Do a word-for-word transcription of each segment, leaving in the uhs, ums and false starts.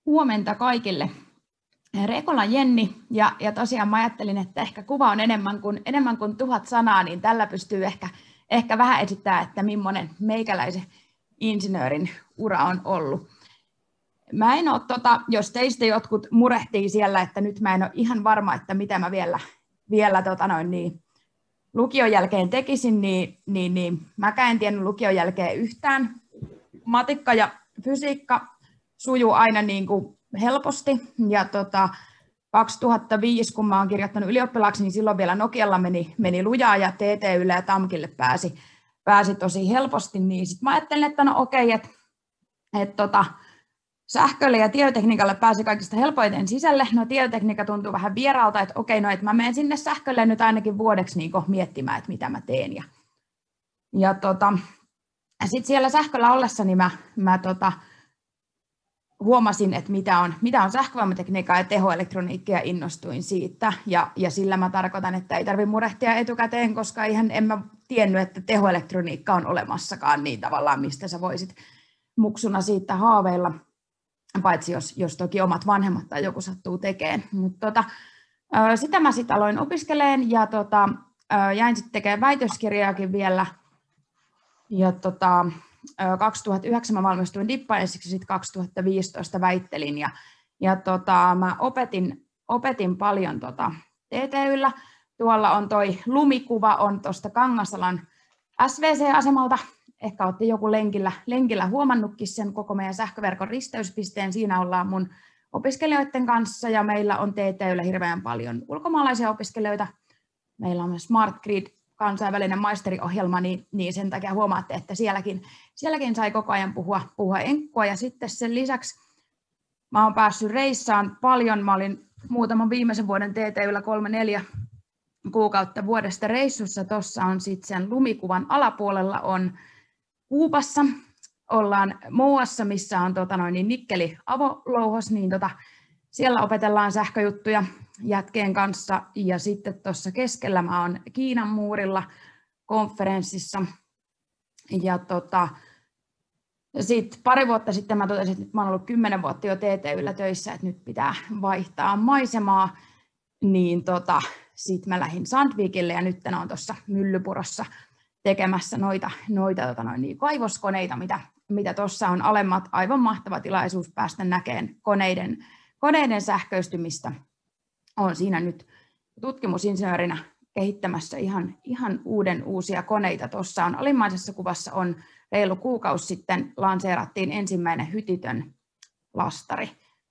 Huomenta kaikille. Rekola Jenni, ja, ja tosiaan mä ajattelin, että ehkä kuva on enemmän kuin, enemmän kuin tuhat sanaa, niin tällä pystyy ehkä, ehkä vähän esittämään, että millainen meikäläisen insinöörin ura on ollut. Mä en ole, tota, jos teistä jotkut murehtii siellä, että nyt mä en ole ihan varma, että mitä mä vielä, vielä tota noin niin, lukion jälkeen tekisin, niin, niin, niin mäkään en tiennyt lukion jälkeen yhtään. Matikka ja fysiikka sujuu aina niin kuin helposti, ja tota, kaksituhattaviisi, kun mä oon kirjoittanut ylioppilaaksi, niin silloin vielä Nokialla meni, meni lujaa, ja T T Y:lle ja TAMKille pääsi, pääsi tosi helposti, niin sitten mä ajattelin, että no okei, että et tota, sähkölle ja tietotekniikalle pääsi kaikista helpoiten sisälle. No tietotekniikka tuntuu vähän vieraalta, että okei, no että mä menen sinne sähkölle nyt ainakin vuodeksi niin miettimään, että mitä mä teen. Ja, ja tota, sitten siellä sähköllä ollessani mä, mä tota, huomasin, että mitä on, mitä on sähkövoimatekniikka ja tehoelektroniikka, ja innostuin siitä. Ja, ja sillä mä tarkoitan, että ei tarvitse murehtia etukäteen, koska ihan en mä tiennyt, että tehoelektroniikka on olemassakaan niin tavallaan, mistä sä voisit muksuna siitä haaveilla. Paitsi jos, jos toki omat vanhemmat tai joku sattuu tekemään. Mutta tota, sitä mä sitten aloin opiskelemaan, ja tota, jäin sitten tekemään väitöskirjaakin vielä. Ja tota, kaksituhattayhdeksän mä valmistuin dippaensiksi, sitten kaksituhattaviisitoista väittelin. Ja, ja tota, mä opetin, opetin paljon tota T T Y:llä. Tuolla on toi lumikuva on tuosta Kangasalan S V C-asemalta. Ehkä olette joku lenkillä, lenkillä huomannutkin sen koko meidän sähköverkon risteyspisteen. Siinä ollaan mun opiskelijoiden kanssa, ja meillä on T T Y:llä hirveän paljon ulkomaalaisia opiskelijoita. Meillä on myös Smart Grid, kansainvälinen maisteriohjelma, niin, niin sen takia huomaatte, että sielläkin, sielläkin sai koko ajan puhua, puhua enkkua. Ja sitten sen lisäksi mä oon päässyt reissaan paljon. Mä olin muutaman viimeisen vuoden T T Y:llä kolme neljä kuukautta vuodesta reissussa. Tuossa on sitten sen lumikuvan alapuolella on Kuubassa, ollaan Mouassa, missä on tota noin, niin nikkeli avolouhos, niin tota, siellä opetellaan sähköjuttuja jätkeen kanssa, ja sitten tuossa keskellä mä oon Kiinan muurilla konferenssissa, ja tota, sitten pari vuotta sitten mä totesin, että mä oon ollut kymmenen vuotta jo T T Y:llä töissä, että nyt pitää vaihtaa maisemaa, niin tota, sitten mä lähdin Sandvikille, ja nyt on tuossa Myllypurossa tekemässä noita, noita tota noin, niin kaivoskoneita, mitä mitä tuossa on alemmat. Aivan mahtava tilaisuus päästä näkemään koneiden, koneiden sähköistymistä. Olen siinä nyt tutkimusinsinöörinä kehittämässä ihan, ihan uuden uusia koneita. Tuossa on alimmaisessa kuvassa on reilu kuukausi sitten lanseerattiin ensimmäinen hytitön lastari.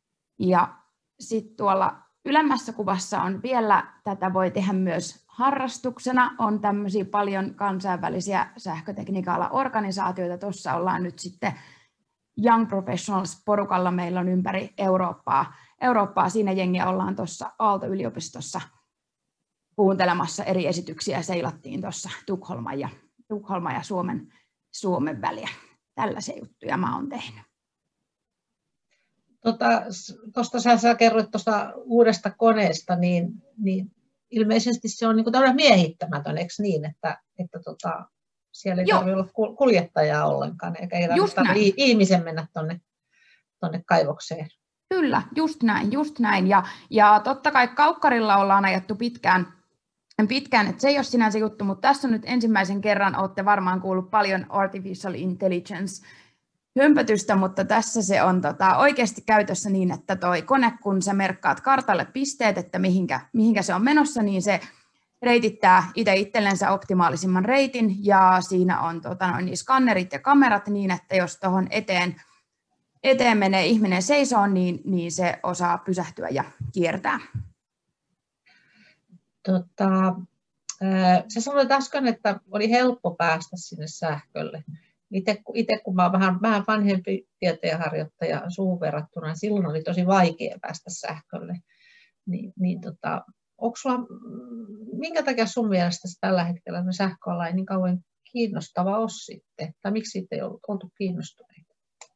Ja sitten tuolla ylemmässä kuvassa on vielä, tätä voi tehdä myös harrastuksena, on tämmöisiä paljon kansainvälisiä sähkötekniikka-alan organisaatioita. Tuossa ollaan nyt sitten Young Professionals-porukalla, meillä on ympäri Eurooppaa. Eurooppaa siinä jengiä ollaan tuossa Aalto-yliopistossa kuuntelemassa eri esityksiä, seilattiin tuossa Tukholman ja, Tukholman ja Suomen, Suomen väliä. Tällaisia juttuja mä oon tehnyt. Tuosta sä, sä kerroit tuosta uudesta koneesta, niin, niin ilmeisesti se on niin kuin miehittämätön, eikö niin, että, että tota, siellä ei tarvitse olla kuljettajaa ollenkaan, eikä ei tarvitse ihmisen mennä tuonne tonne kaivokseen. Kyllä, just näin, just näin. Ja, ja totta kai Kaukkarilla ollaan ajettu pitkään, pitkään, että se ei ole sinänsä juttu, mutta tässä on nyt ensimmäisen kerran, olette varmaan kuullut paljon artificial intelligence hömpötystä, mutta tässä se on tota, oikeasti käytössä niin, että toi kone, kun sä merkkaat kartalle pisteet, että mihinkä, mihinkä se on menossa, niin se reitittää itse itsellensä optimaalisimman reitin, ja siinä on tota, noin, niin skannerit ja kamerat niin, että jos tuohon eteen, eteen menee ihminen seisoo, niin, niin se osaa pysähtyä ja kiertää. Tota, sä sanoit äsken, että oli helppo päästä sinne sähkölle. Itse kun mä olen vähän, vähän vanhempi tieteenharjoittaja suhun verrattuna, niin silloin oli tosi vaikea päästä sähkölle. Niin, niin tota, sulla, minkä takia sun mielestä tällä hetkellä sähköala ei niin kauan kiinnostava ole sitten? Tai miksi siitä ei ollut, oltu kiinnostuneita?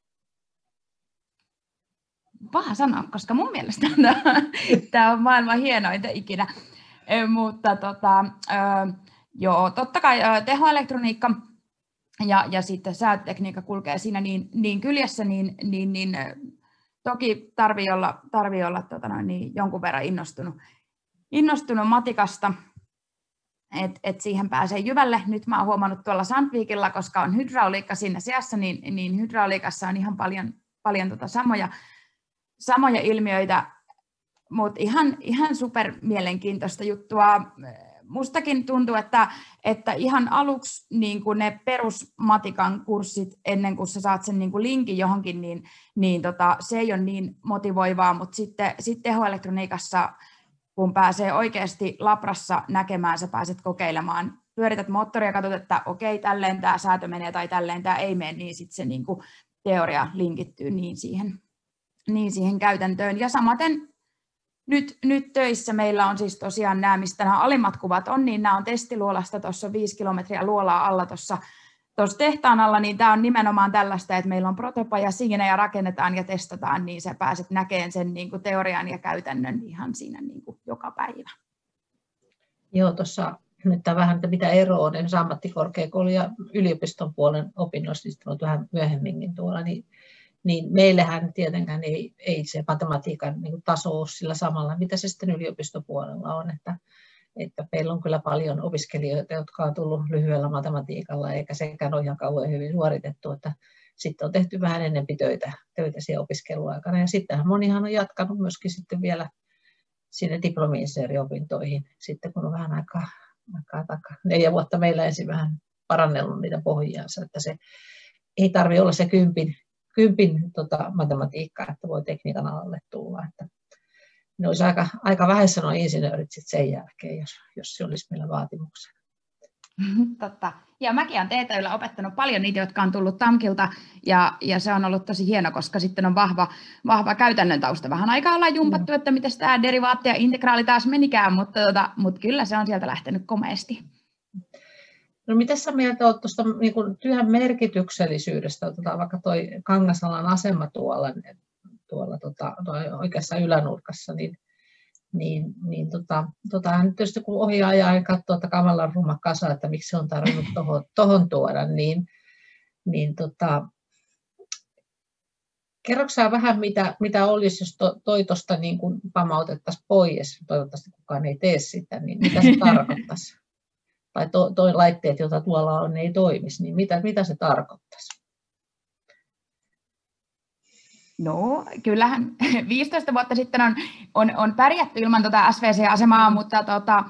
Paha sanoa, koska mun mielestä tämä on maailman hienointa ikinä. Mutta tota, joo, totta kai tehoelektroniikka ja, ja sitten säätötekniikka kulkee siinä niin, niin kyljessä, niin, niin, niin toki tarvii olla, tarvii olla tota noin, niin jonkun verran innostunut, innostunut matikasta, että et siihen pääsee jyvälle. Nyt mä oon huomannut tuolla Sandvikilla, koska on hydrauliikka siinä seassa, niin, niin hydrauliikassa on ihan paljon, paljon tota samoja, samoja ilmiöitä, mutta ihan, ihan super mielenkiintoista juttua. Mustakin tuntuu, että, että ihan aluksi niin kuin ne perusmatikan kurssit, ennen kuin sä saat sen niin kuin linkin johonkin, niin, niin tota, se ei ole niin motivoivaa, mutta sitten sit tehoelektroniikassa, kun pääsee oikeasti labrassa näkemään, sä pääset kokeilemaan, pyörität moottoria ja katsot, että okei, tälleen tämä säätö menee tai tälleen tämä ei mene, niin sitten se niin kuin teoria linkittyy niin siihen, niin siihen käytäntöön. Ja samaten Nyt, nyt töissä meillä on siis tosiaan nämä, mistä nämä alimmat kuvat on, niin nämä on testiluolasta, tuossa on viisi kilometriä luolaa alla tuossa tehtaan alla, niin tämä on nimenomaan tällaista, että meillä on protopaja siinä ja rakennetaan ja testataan, niin sä pääset näkemään sen niin kuin teorian ja käytännön ihan siinä niin kuin joka päivä. Joo, tuossa nyt vähän, että mitä eroa on ammattikorkeakoulun ja yliopiston puolen opinnoissa, niin on vähän myöhemminkin tuolla, niin niin meillähän tietenkään ei, ei se matematiikan niin kuin taso ole sillä samalla, mitä se sitten yliopistopuolella on. Että, että meillä on kyllä paljon opiskelijoita, jotka on tullut lyhyellä matematiikalla, eikä sekään ole ihan kauhean hyvin suoritettu. Että sitten on tehty vähän enempi töitä, töitä siellä opiskeluaikana. Ja sittenhän monihan on jatkanut myöskin sitten vielä sinne diplomi-insinööriopintoihin, sitten kun on vähän aikaa, aikaa takaa. Neljä vuotta meillä ensin vähän parannellut niitä pohjiansa, että se ei tarvitse olla se kympin, kympin tota, matematiikkaa, että voi tekniikan alalle tulla. Että ne olisi aika, aika vähässä nuo insinöörit sit sen jälkeen, jos, jos se olisi meillä vaatimuksena. Totta. Ja mäkin olen T-töillä opettanut paljon niitä, jotka on tullut TAMKilta, ja, ja se on ollut tosi hieno, koska sitten on vahva, vahva käytännön tausta. Vähän aikaa ollaan jumpattu, että miten tämä derivaatti ja integraali taas menikään, mutta, tota, mutta kyllä se on sieltä lähtenyt komeasti. No mitä sä mieltä olet tuosta niin kuin työn merkityksellisyydestä, otetaan vaikka toi Kangasalan asema tuolla, tuolla tota, oikeassa ylänurkassa, niin, niin, niin tota, tota, nyt tietysti kun ohi ajaa ja katsoo, että kamalan ruma kasa, että miksi se on tarvinnut tohon, tohon tuoda, niin, niin tota, kerroksä sä vähän, mitä, mitä olisi, jos to, toi tuosta niin kuin pamautettaisiin pois, toivottavasti kukaan ei tee sitä, niin mitä se tarkoittaisi? Tai to, toi laitteet, joita tuolla on, ne ei toimisi, niin mitä, mitä se tarkoittaisi? No, kyllähän viisitoista vuotta sitten on, on, on pärjätty ilman tuota S V C-asemaa, mutta, tota,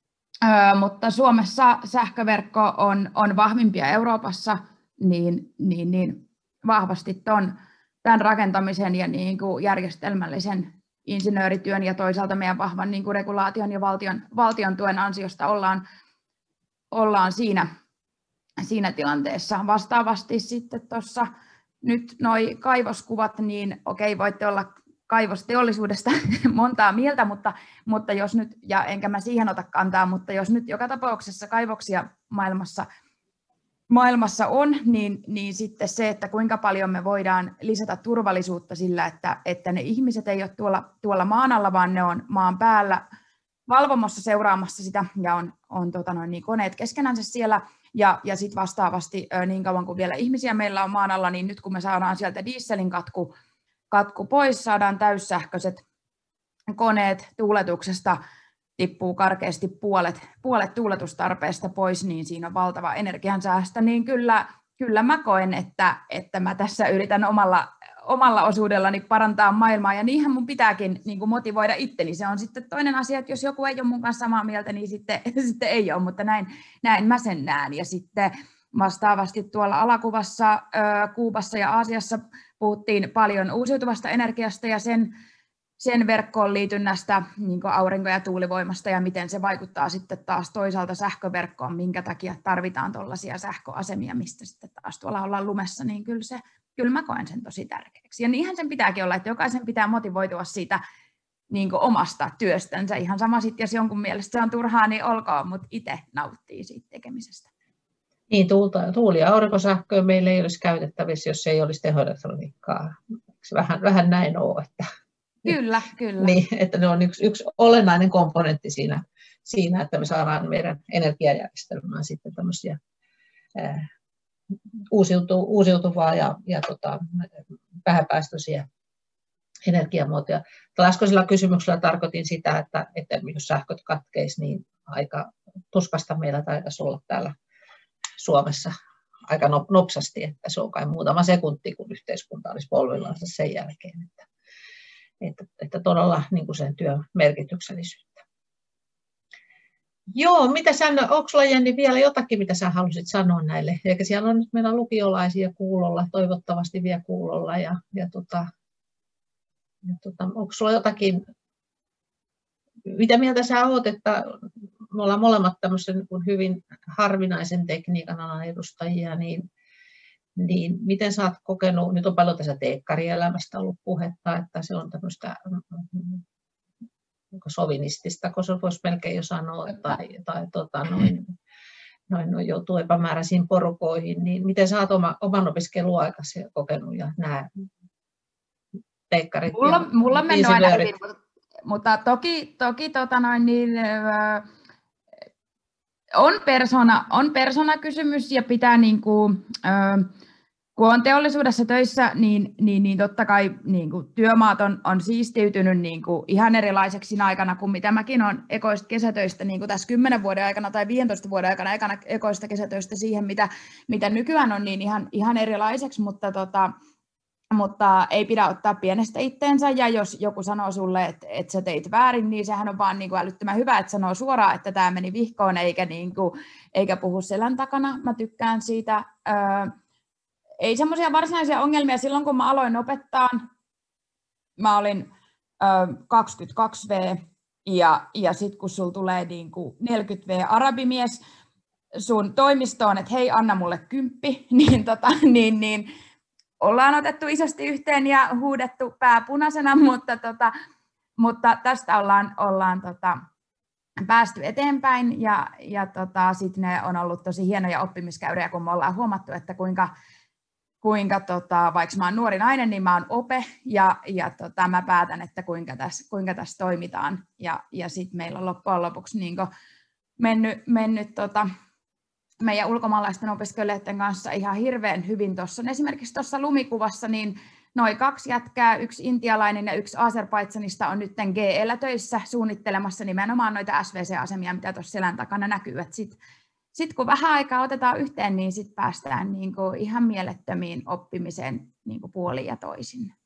ö, mutta Suomessa sähköverkko on, on vahvimpia Euroopassa, niin, niin, niin vahvasti ton, tämän rakentamisen ja niin kuin järjestelmällisen insinöörityön ja toisaalta meidän vahvan niin kuin regulaation ja valtion, valtion tuen ansiosta ollaan ollaan siinä, siinä tilanteessa. Vastaavasti sitten tuossa nyt noi kaivoskuvat, niin okei, voitte olla kaivosteollisuudesta montaa mieltä, mutta, mutta jos nyt, ja enkä mä siihen ota kantaa, mutta jos nyt joka tapauksessa kaivoksia maailmassa, maailmassa on, niin, niin sitten se, että kuinka paljon me voidaan lisätä turvallisuutta sillä, että, että ne ihmiset ei ole tuolla, tuolla maan alla, vaan ne on maan päällä valvomassa, seuraamassa sitä, ja on, on tota noin, niin koneet keskenänsä siellä, ja, ja sitten vastaavasti niin kauan kuin vielä ihmisiä meillä on maan alla, niin nyt kun me saadaan sieltä dieselin katku, katku pois, saadaan täyssähköiset koneet tuuletuksesta, tippuu karkeasti puolet, puolet tuuletustarpeesta pois, niin siinä on valtava energiansäästö, niin kyllä, kyllä mä koen, että, että mä tässä yritän omalla, omalla osuudellani parantaa maailmaa, ja niinhän mun pitääkin niin kuin motivoida itteni. Se on sitten toinen asia, että jos joku ei ole mun kanssa samaa mieltä, niin sitten, sitten ei ole, mutta näin, näin mä sen näen. Ja sitten vastaavasti tuolla alakuvassa, Kuubassa ja Aasiassa puhuttiin paljon uusiutuvasta energiasta ja sen, sen verkkoon liitynnästä, niin kuin aurinko- ja tuulivoimasta, ja miten se vaikuttaa sitten taas toisaalta sähköverkkoon, minkä takia tarvitaan tuollaisia sähköasemia, mistä sitten taas tuolla ollaan lumessa, niin kyllä, se, kyllä mä koen sen tosi tärkeäksi. Ja niinhän sen pitääkin olla, että jokaisen pitää motivoitua siitä niin kuin omasta työstänsä. Ihan sama sitten, jos jonkun mielestä se on turhaa, niin olkoon, mutta itse nauttii siitä tekemisestä. Niin, tuulta, tuuli- ja aurinkosähköä meillä ei olisi käytettävissä, jos ei olisi tehoelektroniikkaa. Vähän, vähän näin ole, että Kyllä, kyllä. Niin, että ne on yksi, yksi olennainen komponentti siinä, siinä, että me saadaan meidän energiajärjestelmään sitten tämmöisiä ää, uusiutu, uusiutuvaa ja, ja tota, vähäpäästöisiä energiamuotoja. Tällä äskeisellä kysymyksellä tarkoitin sitä, että, että jos sähköt katkeisi, niin aika tuskasta meillä taitaisi olla täällä Suomessa aika nopsasti, että se on kai muutama sekunti, kun yhteiskunta olisi polvillansa sen jälkeen. Että, että, että todella niin kuin sen työn merkityksellisyyttä. Joo, mitä sä, onko sulla Jenni vielä jotakin, mitä sä halusit sanoa näille? Eikä siellä on nyt meillä lukiolaisia kuulolla, toivottavasti vielä kuulolla. Ja, ja tota, ja tota, onko sulla jotakin, mitä mieltä sä oot, että me ollaan molemmat tämmöisen hyvin harvinaisen tekniikan alan edustajia, niin, niin miten sä oot kokenut, nyt on paljon tässä teekkarielämästä ollut puhetta, että se on tämmöistä sovinistista, kun se voisi melkein jo sanoa, tai, tai tota, noin, noin, noin joutuu epämääräisiin porukoihin, niin miten sä oot oma, oman opiskeluaikasi kokenut ja nämä teekkarit mulla, ja mulla on mennyt aina hyvin, mutta, mutta toki, toki tota noin, niin, äh, on, persona, on persoonakysymys ja pitää niin kuin, äh, kun on teollisuudessa töissä, niin, niin, niin totta kai niin kuin työmaat on, on siistiytynyt niin kuin ihan erilaiseksi siinä aikana kuin mitä mäkin olen ekoista kesätöistä niin kuin tässä kymmenen vuoden aikana tai viidentoista vuoden aikana ekana ekoista kesätöistä siihen, mitä, mitä nykyään on, niin ihan, ihan erilaiseksi, mutta, tota, mutta ei pidä ottaa pienestä itteensä, ja jos joku sanoo sulle, että, että sä teit väärin, niin sehän on vaan niin kuin älyttömän hyvä, että sanoo suoraan, että tämä meni vihkoon, eikä, niin kuin, eikä puhu selän takana. Mä tykkään siitä. Öö, Ei semmoisia varsinaisia ongelmia silloin, kun mä aloin opettaa. Mä olin ö, kaksikymmentäkaksi vuotias ja, ja sitten kun sulla tulee niin kuin neljäkymmentä vuotias arabimies sun toimistoon, että hei, anna mulle kymppi, niin, tota, niin, niin ollaan otettu isosti yhteen ja huudettu pää punaisena, mutta, tota, mutta tästä ollaan, ollaan tota, päästy eteenpäin ja, ja tota, sitten ne on ollut tosi hienoja oppimiskäyriä, kun me ollaan huomattu, että kuinka kuinka tota, vaikka mä oon nuori nainen, niin mä oon ope ja, ja tota, mä päätän, että kuinka tässä, kuinka tässä toimitaan. Ja, ja sitten meillä on loppujen lopuksi niin mennyt, mennyt tota, meidän ulkomaalaisten opiskelijoiden kanssa ihan hirveän hyvin. Tuossa esimerkiksi tuossa lumikuvassa, niin noin kaksi jätkää, yksi intialainen ja yksi Azerbaidžanista on nyt G E:llä töissä suunnittelemassa nimenomaan noita S V C-asemia, mitä tuossa selän takana näkyy. Sitten sit kun vähän aikaa otetaan yhteen, niin sit päästään niinku ihan mielettömiin oppimiseen niinku puolin ja toisin.